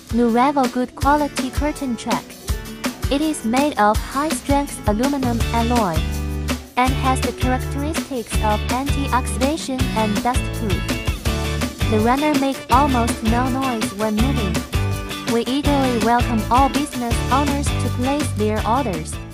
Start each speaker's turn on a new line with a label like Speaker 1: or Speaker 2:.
Speaker 1: Nurevo good quality curtain track. It is made of high-strength aluminum alloy and has the characteristics of anti-oxidation and dust-proof. The runner makes almost no noise when moving. We eagerly welcome all business owners to place their orders.